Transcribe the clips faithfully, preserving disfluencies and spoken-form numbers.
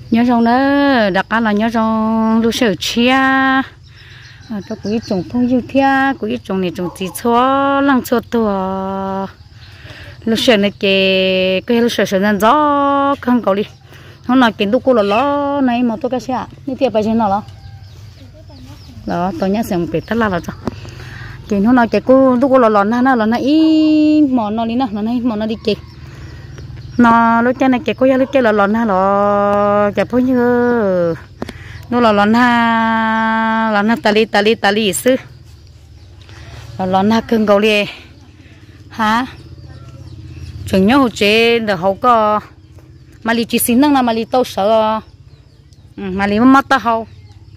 nhớ rong nữa đặc là nhớ rong lúc sửa chia cho quý trồng phong yêu thia quý trồng này trồng chỉ cho lăng cho tua lúc sửa này cái cái lúc sửa sửa nên gió không cầu đi hôm nào kiến tu cô là lo này mà tôi cái xe như thế phải trên nào đó đó tôi nhớ xem phải tất là là sao kiến hôm nào cái cô tu cô là lo na na là na ý mòn nó đi na nó này mòn nó đi kì nó lúc trên này cái cô ya lúc trên là lo na lo cái phong như nó là lon ha lon ha tali tali tali sư là lon ha cưng cầu đi hả chừng nhớ hồ chế được hậu có mà li chỉ xin năng là mà li tao sợ mà li mất tao hậu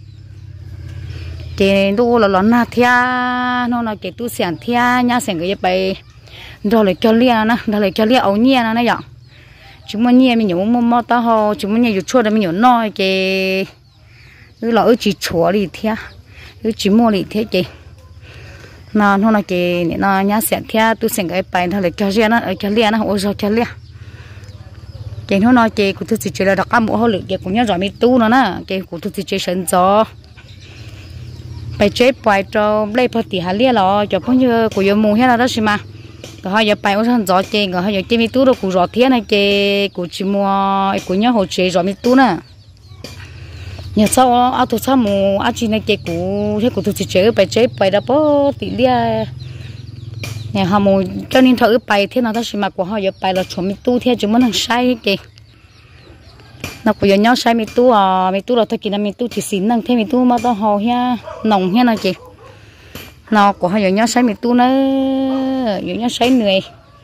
thì tôi là lon ha thia nó là cái tu sửa thia nhà sửa cái bài rồi lại cho lia nè rồi lại cho lia ấu nhia nè vậy chúng mình nhia mình nhổ mất tao hậu chúng mình nhia chua để mình nhổ nói cái cứ là ở chỉ chúa đi theo, cứ chỉ mua đi theo chị, nó nó là cái nó nhá sẹn theo, tôi sẹn cái bài thôi là cho riêng nó, ở cho riêng nó, ôi sao cho riêng, cái nó nói cái của tôi chỉ là đặc âm mỗi hồi cái cũng nhớ rõ mi tu nó nè, cái của tôi chỉ sẵn gió, bài chế bài cho lấy bao tỷ hà riêng lo, cho bao nhiêu của yêu mù hết là đó xí mà, cái hai giờ bài ở sẵn gió chơi, cái hai giờ chơi mi tu rồi của rõ thiên này cái của chỉ mua, của nhớ hồ chế rõ mi tu nè. Nhà sau à tôi sao mà à chị này cái cũ thế của tôi chỉ chơi bài chơi bài đó bố tỷ lia nhà họ mua cho nên thợ bài thế nào đó chỉ mà của họ giờ bài là chuẩn bị tu theo chúng mình sai cái nó của nhau sai mi tu à mi tu là thôi kỳ là mi tu thì xin năng thêm mi tu mà tao họ ha nồng ha nào chị nó của họ giờ nhau sai mi tu nữa giờ nhau sai người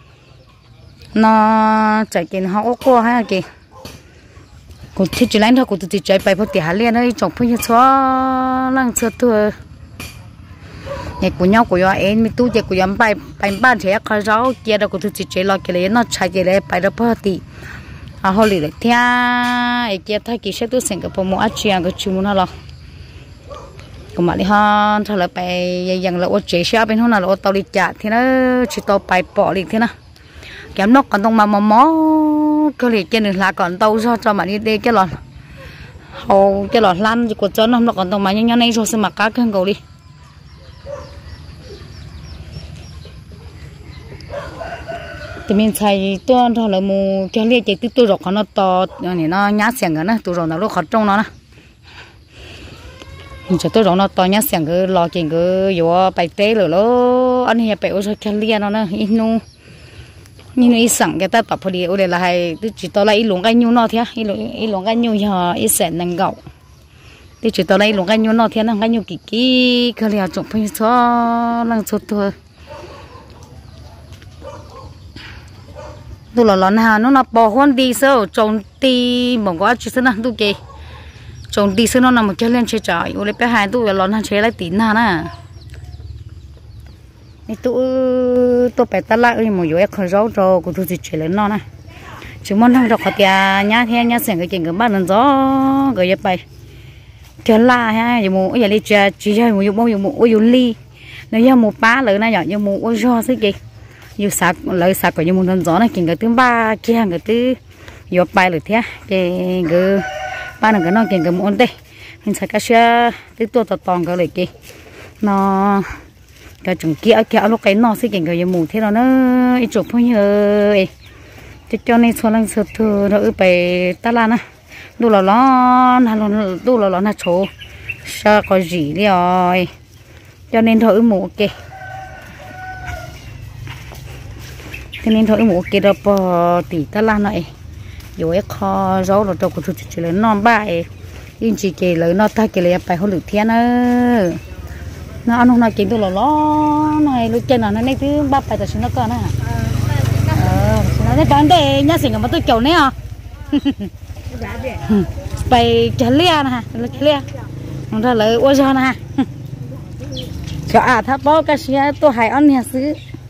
nó chạy kiện họ có ha chị cô thích chỉ lấy thôi cô thích chạy bài phát tiền liền đấy chồng phải như xóa lăng xưa thôi này của nhau của nhau em mi tu chạy của nhau bài bài ban trẻ khai rau kia đâu cô thích chạy lo cái này nó chạy cái này bài đó phát tiền à hồi lì thia ấy kia thay cái xe tu sinh cái bộ mua ăn chiang cái chú muốn lo còn mà đi ha thôi là bài dần là ô chế xe bên hôm nào là ô tàu đi chợ thì nó chỉ tàu bài bỏ đi thế nào kém nó còn tông mà mò mó cái này trên là còn tàu cho cho mà đi đi cái lòn hầu cái lòn lan của cho nó còn tông mà nhanh nhanh này rồi xem mà cá cân cầu đi thì mình xài tôi thôi là mù cái này chỉ tôi rồi còn nó to này nó nhát xẻng nữa nè tôi rồi nó lúc khó trông nó nè mình cho tôi rồi nó to nhát xẻng cái lò chuyện cái vô bài té rồi nó anh hiện bài ở cái này nó nè inu nhưng ít sẵn cái ta tập hồi đi ở đây là hay chỉ tao lấy luồng cái nhu nó thế ít luồng cái nhu giờ ít sẹn năng gạo thì chỉ tao lấy luồng cái nhu nó thế năng cái nhu kỹ kỹ cái này trồng phải cho năng suất thôi tôi là lon hà nó là bò hoang đi sao trồng ti mỏng quá chỉ sao tôi kì trồng đi sao nó nằm một cái lên chơi trời ở đây bé hai tôi là lon hà chơi lại tín hà nè tôi tôi phải ta lại một số cái rau rau của tôi chỉ chơi lên nó nè chúng mình đang đọc cái nhá theo nhá xem cái chuyện cái bán lần gió cái gì vậy cái la ha giờ một giờ đi chơi chỉ chơi một dụng bao dụng một dụng ly nếu như một bá lớn này nhỏ như một ôi do thế kì như sạc lấy sạc của như một lần gió này kiện cái thứ ba kia cái thứ giờ bài được thế cái cái ba là cái nó kiện cái một đây mình sẽ cái xe thứ tôi tập toàn cái này kì nó cái chúng kia kia lúc cái nó sẽ kiện cái mù thế đó nó ít chụp thôi nhờ cho nên số lần sớt thừa nó phải ta là nè đủ là nó là đủ là nó là số sao có gì đi rồi cho nên thôi mù kì cho nên thôi mù kì đó bỏ tỉ ta là này rồi kho rau rồi cho cô chú chỉ lấy non bài in chỉ kì lấy nó ta kì lấy bài hồi lửa thiên ơ nó ăn hôm nay chính tôi là nó này lúc trên là nó này thứ ba bài tài sinh nó còn à ờ nó bán để nhá xỉn mà tôi kiểu này à bài chả lia nè chả lia không ra lấy ô cho nè cho à tháp bao cái xe tôi hay ăn nhà xứ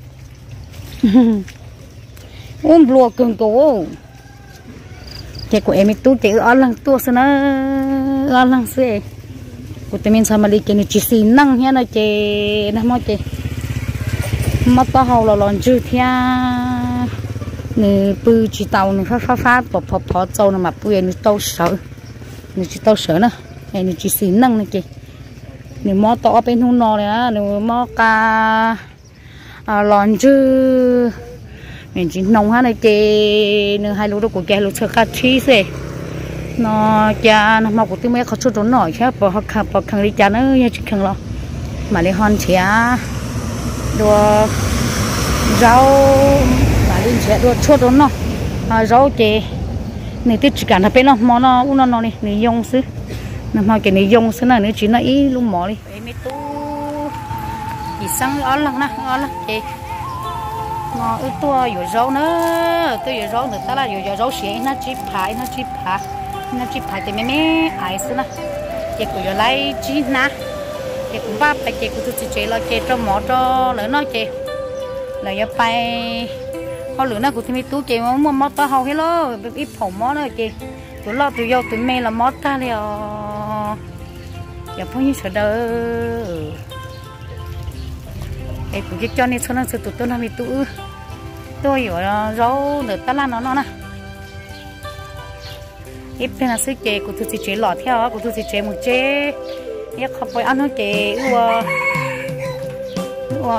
ôm lùa cường cố cái của em tôi chỉ ăn lăng tua sao nó ăn lăng xứ của tụi mình sao mà đi cái này chỉ xin năng nha nó chơi nó mất chơi mất tao hầu là lon chưa thia nè bự chỉ tàu nè phát phát phát bọt bọt bọt trâu nè mà bự nè tàu sợ nè chỉ tao sợ nữa này nè chỉ xí năng này kì nè mò tỏ bên hông nọ này á nè mò cá à lòn chứ mình chỉ nông ha này kì nè hai lúa đó của kẻ lúa sơ cá chi xề nó cha nó mọc của tôi mấy khó chút trốn nổi chứ bỏ khăn bỏ khăn đi cha nó như chỉ khăn lo mà đi hòn chè đua rau mà đi chè đua chút trốn nọ rau chè này tôi chỉ cần là bên nó món nó uống nó nó này này dùng xứ nó mà cái này dùng xứ này nó chỉ là ít luôn mỏ đi mấy tu chỉ sang ở lăng nè ở lăng chè nó ư tua rồi rau nữa tôi rồi rau nữa ta là rồi rau xé nó chỉ phải nó chỉ phải nó chỉ phải thì mấy mấy ai xứ nè chị cũng rồi lấy chỉ nè chị cũng bắt phải chị cũng tự chế lo chị cho mỏ cho lỡ nó chị là giờ phải họ lỡ nó cũng thì mấy tú chị mà mua mỏ tao hầu hết lo ít phồng mỏ nữa chị tụi lo tụi vô tụi mẹ là mỏ ta liền giờ phong như sợ đỡ em cũng chỉ cho nên số nó sự tụi tôi làm mấy tú tôi ở rau nữa ta làm nó nó nè ít bên là sức chế của tôi chế lọt theo của tôi chế một chế ít không phải ăn nó chế ua ua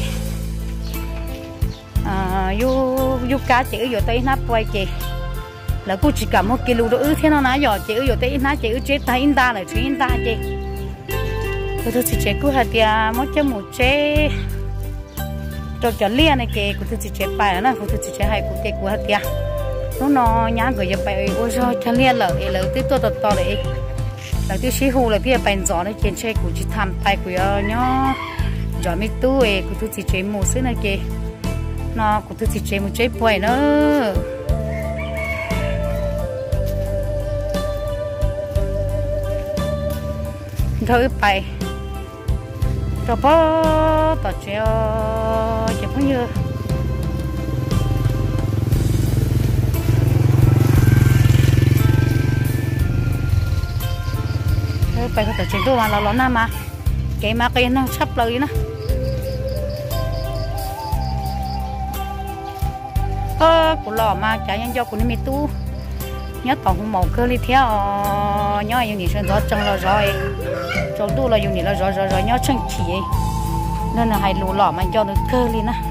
à yu yu cá chế ở đây nắp quay chế là cô chỉ cầm một kilo đó ư thế nó ná giò chế ở đây nắp chế ở chế tay in ta là chế in ta chế của tôi chế cô hạt tia một chế một chế cho cho lia này chế của tôi chế bài nữa của tôi chế hay của chế của hạt tia nó nó nhá người giờ phải ôi rồi cho liên lợ lợ tiếp to to to đấy là tiêu xí hồ là tiêu bèn gió đấy trên xe của chị tham tay của nhá gió mi tu ấy của tôi chỉ chơi một xí này kì nó của tôi chỉ chơi một chơi bưởi nữa thôi phải cho bó tao chơi chỉ bao nhiêu phải có thể chuyển đồ mà là nó nam mà cái mà cái nó sắp lời nữa ơ của lò mà chả nhân do của nó mi tu nhớ tổng không màu cơ đi theo nhớ dùng gì sơn gió trăng là rồi cho tu là dùng gì là rồi rồi rồi nhớ chân chỉ nên là hay lù lò mà cho nó cơ đi nữa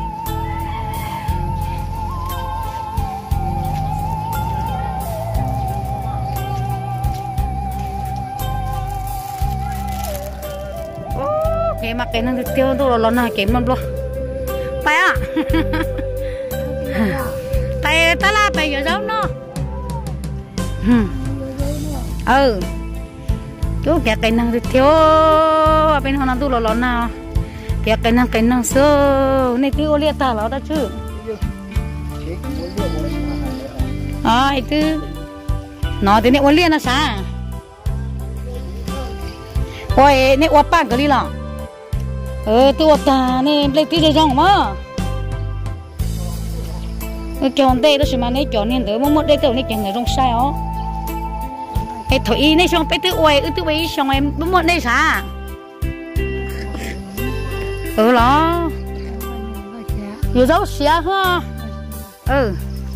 cái mà cái nó tiêu đồ là nó cái mà luôn phải à tại ta là phải giờ giống nó ừ chú cái cái năng tiêu bên họ làm đồ là nào cái cái năng cái năng sơ này tiêu liệt ta là đó chứ à itu nó thì này uốn liệt là sao ôi này uốn pa cái gì là ờ tôi ta nè lấy tí để rong mà chọn đây đó xem mà này chọn nên đỡ một đây tôi này chọn người rong sai ó cái thổi này xong cái thứ uầy cái thứ ấy xong em đúng một đây sao ừ đó nhiều dấu xía ha ừ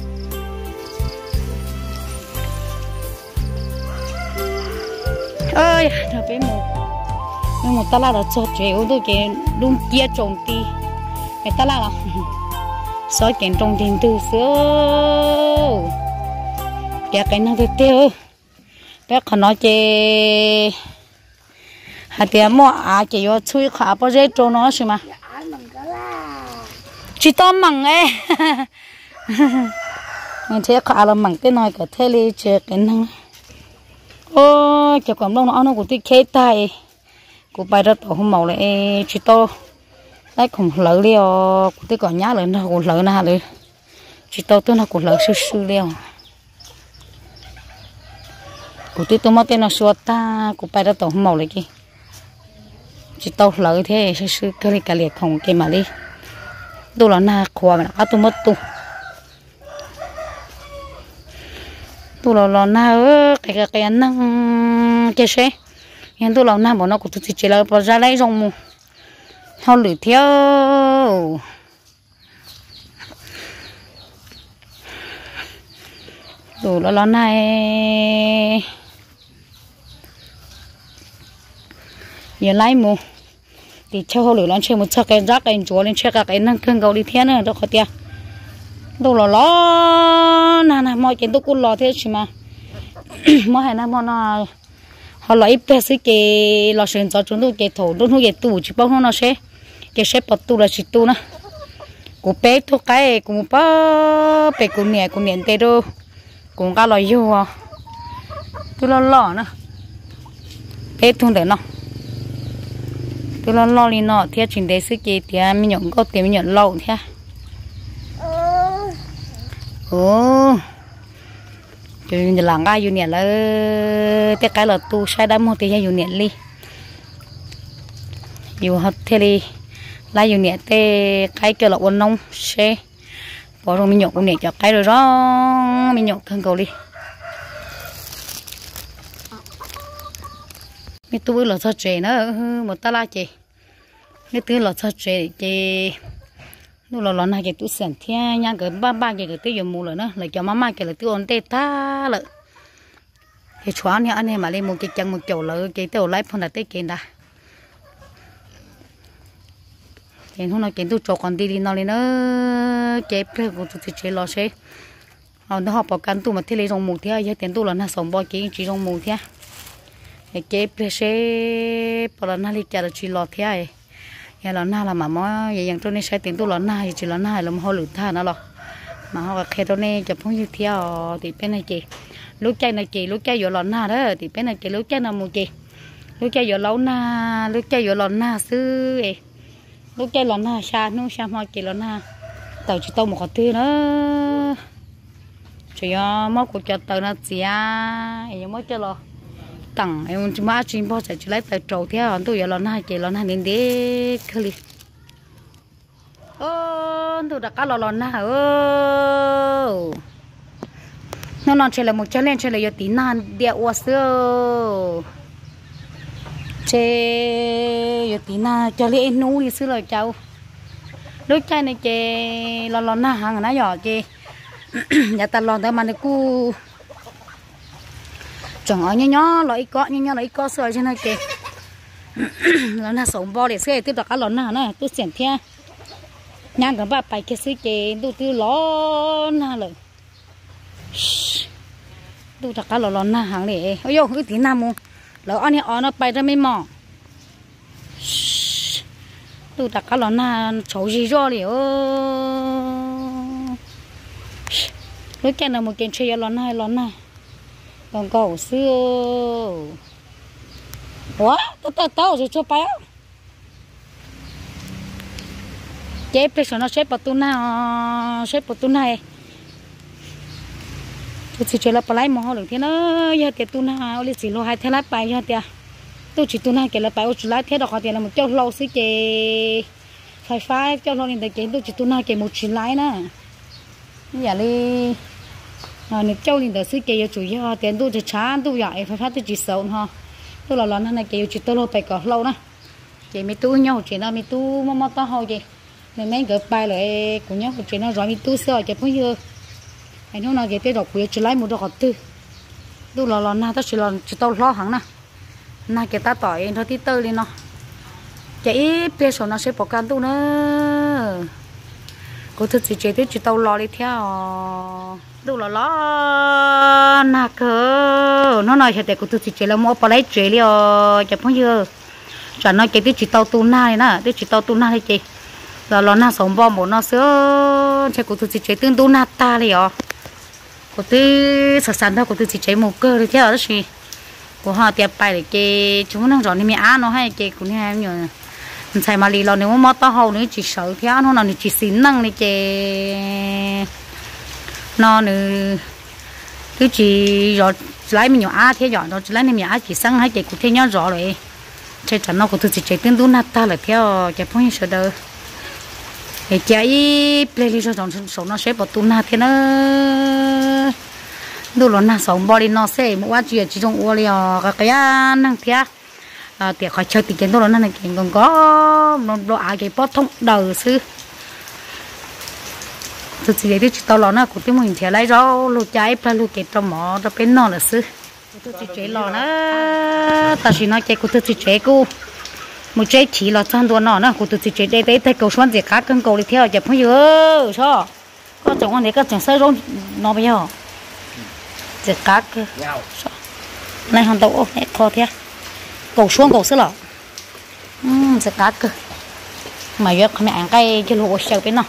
ơi thằng bé một nhưng mà ta là đã cho chéo tôi cái đúng kia trồng ti cái ta là là soi cái trồng tiền từ xưa cái cái năng từ tiêu cái còn nói chè hạt tiền mua à chỉ có chui khá bao giờ trồng nó xí mà chỉ to măng ấy mình thấy khá là măng cái nói cái thế li chè cái năng ô cái còn đông nó nó cũng thích khét tay của bài đó tổ không màu lại chỉ to đấy cũng lỡ liều của tôi còn nhá lại nó cũng lỡ na rồi chỉ to tôi nó cũng lỡ sư sư liều của tôi tôi mất tên nó xua ta của bài đó tổ không màu lại kì chỉ to lỡ thế sư sư cái cái liệt không cái mà đi tôi là na khoa mà tôi mất tôi tôi là là na cái cái cái năng cái xe hiện tôi làm nam bọn nó cũng tự chỉ là bỏ ra lấy rong mu họ lười theo đồ là nó này giờ lái mù thì chơi hồ lửa lên chơi một chắc cái rác cái chúa lên chơi cả cái năng thương cầu đi thiên nữa đâu khó tiền đâu là lo nè nè mọi cái tôi cũng lo thế chứ mà mọi hai năm mọi nó họ lấy bé sĩ cái lo chuyện cho chúng tôi cái thổ đúng không cái tủ chỉ bao nó sẽ cái sẽ bắt tủ là chỉ tủ nè cô bé thôi cái cũng bao bé cũng nhẹ cũng nhẹ tê đâu cũng cả lo yêu à tôi lo lo nè bé thun để nó tôi lo lo đi nó theo chuyện đấy sĩ cái thì mình nhận có tiền mình nhận lâu theo ồ chứ là ngay yêu nhẹ là tất cả là tu sai đam một thì yêu nhẹ đi yêu hết thế đi lại yêu nhẹ thế cái kia là ôn nông xe bỏ rồi mình nhậu cũng nhẹ cho cái rồi đó mình nhậu thân cầu đi mình tu là sao trẻ nữa một ta la chị cái thứ là sao trẻ chị lúc là lần này cái túi sản thiên nha cái ba ba cái cái túi dùng mù rồi nữa lại cho mama cái là túi ổn tê ta lại cái chó này anh em mà lên một cái chân một kiểu là cái tàu lái phong là tê kiện đã cái hôm nay cái túi cho con đi đi nó lên nữa cái phải của tụi chị lo xe họ nó học bảo căn tụi mà thế lấy trong mù thế giờ tiền tụi là nó sống bao cái chỉ trong mù thế cái phải xe bảo là nó đi chợ là chỉ lo thế giờ là na là mà mò giờ yang trong này sai tiền tu là na chỉ là na là mà họ lử tha nó lo mà họ khi trong này chụp phong như theo thì bên này chị lúc chơi này chị lúc chơi giờ là na đó thì bên này chị lúc chơi nào mua chị lúc chơi giờ lâu na lúc chơi giờ là na xứ lúc chơi là na xa nó xa mà chị là na tàu chỉ tàu một cái thứ nữa chỉ mất cuộc chơi tàu nó gì à em mất chơi lo tặng em chỉ mà chỉ bao giờ chỉ lấy tờ trâu theo tôi giờ là na chị là na đến để khơi ơ tôi đã cá lò lò na ơ nó non chơi là một chơi lên chơi là giờ tí nan địa quá xưa chơi giờ tí na chơi lên nú đi xưa rồi cháu lúc chơi này chơi lò lò na hàng nó nhỏ chơi nhà ta lò tới mà nó cu chẳng ở nhớ nhớ lấy có nhớ nhớ lấy có sợi trên này kì nó là sống bò để xe tôi đặt cá lợn nào nè tôi xẻn theo nhang cả ba bài kia xí kì tôi tôi ló na rồi tôi đặt cá lợn na hàng này ôi yo cái tí nam mu lỡ anh ấy nó bay ra mấy mỏ tôi đặt cá lợn na xấu gì rồi liền lúc cái nào một kiện chơi lợn na lợn na còn cầu xưa quá tao tao tao rồi cho bay chế bây giờ nó xếp vào tu na xếp vào tu này tôi chỉ chơi là bay mà họ được thế nó giờ tiền tu na ở đây chỉ lo hai thế lát bay giờ tiền tôi chỉ tu na cái là bay ở chỗ lát thế đó họ tiền là một chỗ lâu xí cái phải phải chỗ lâu nên để cái tôi chỉ tu na cái một chỉ lái nè giờ đi à nếu châu liền đó xí cái chủ yếu tiền tôi chỉ chán tôi vậy phải phát tôi chỉ sợ ha tôi là lần này cái chỉ tôi lo phải có lâu nè chị mấy tôi nhau chị nào mấy tôi mà mà tao hỏi chị nên mấy cái bài lại cũng nhau chị nào rồi mấy tôi sợ chị cũng như anh nói là cái tết đọc quý chỉ lấy một đợt tư tôi là lần nào tao chỉ lần chỉ tao lo hẳn nè na cái ta tỏi thôi tí tơ lên nó chị bây giờ nó sẽ bỏ can tôi nữa cô thực sự chế chỉ tao lo đi theo đâu là lo nà cơ nó nói thế cô thực sự chế là mua bỏ lấy chế liền chả bao giờ chả nói cái chỉ tao tu na này nè cái chỉ tao tu na này chị là lo na sống bom một nó sữa chả cô thực sự chế tương tu na ta liền cô tư sẵn sàng thôi cô thực sự chế một cơ đi theo đó gì cô họ tiệp bài để chị chúng nó rõ nên mẹ ăn nó hay chị cũng như em nhờ xài mà lì lo nếu mà tao hầu nữa chỉ sợ theo nó là chỉ xín năng này chị nó nữa cứ chỉ rồi lấy mình nhỏ á thế nhỏ nó lấy mình nhỏ chỉ sang hai chị cũng thấy nhỏ rõ rồi chơi chẳng nó cũng thực sự chơi tương đối nát ta là theo cái phong như đâu để chơi play đi cho chọn số nó sẽ bỏ tụi nát thế nó đồ nó nát sống bò đi nó sẽ một quá chuyện chỉ trong uo liền cái cái năng thế à tiệc khỏi chơi tiệc kiến đồ nó này kiến còn có nó đồ ai cái bó thông đầu sư thực sự thì tao lo nó cũng tiếng mình theo lấy rau lúa trái phải lúa cái trong mỏ cho bên nó là sư tôi chỉ chế lo nó ta chỉ nói cái của tôi chỉ chế cô một trái chỉ là chăn đuôi nó nó cũng tự chế đây đây thấy cầu xoắn gì cá cân cầu đi theo chụp phong yêu sao có chồng anh ấy có chồng sấy rong nó bây giờ gì cá cơ này hàng tàu này kho thế cầu xuống cầu sữa lọ um gì cá cơ mà giờ không ăn cái cái lúa sầu bên nó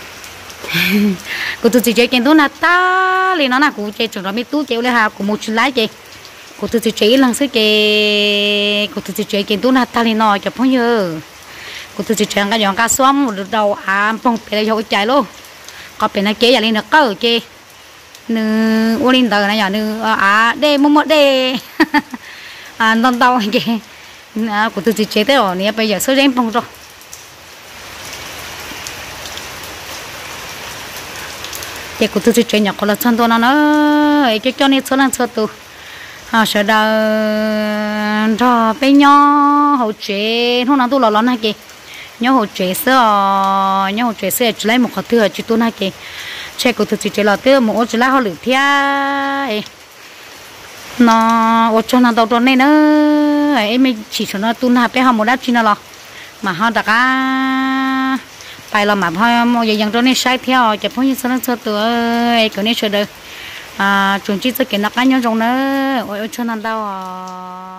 cô tự chế cái đó là ta liền nó là cô chế chồng nó biết tú chế lên hà cô một chút lái chế cô tự chế lần sau chế cô tự chế cái đó là ta liền nó chụp phong yêu cô tự chế cái dòng cá xóm một đầu à phong bể cho chạy luôn có bể này chế giờ lên nó cơ chế nữ ô linh tờ này giờ nữ à đây mua một đây à non tàu kì à của tôi chỉ chế thế rồi nè bây giờ số rèn phong rồi cái của tôi chỉ chế nhỏ còn là chân tôi nó nó cái cho nên số lần số tôi à sợ đào rồi bây nhỏ hậu chế hôm nào tôi lo lắng này kì nhớ hậu chế sữa nhớ hậu chế sữa chỉ lấy một cái thứ chỉ tôi này kì chế của tôi chỉ chế là tiêu một chỉ là họ lử thia nó ở trong nào đâu này nữa em chỉ cho nó tuôn hạt bé họ một đáp chi nó lo mà họ đặt á bài là mà họ một giờ dần cho nên sai theo chụp phong như sao nó sao tụi ấy cái này chơi được à chuẩn chỉ cho cái nó cá nhau trong nữa ở trong nào đâu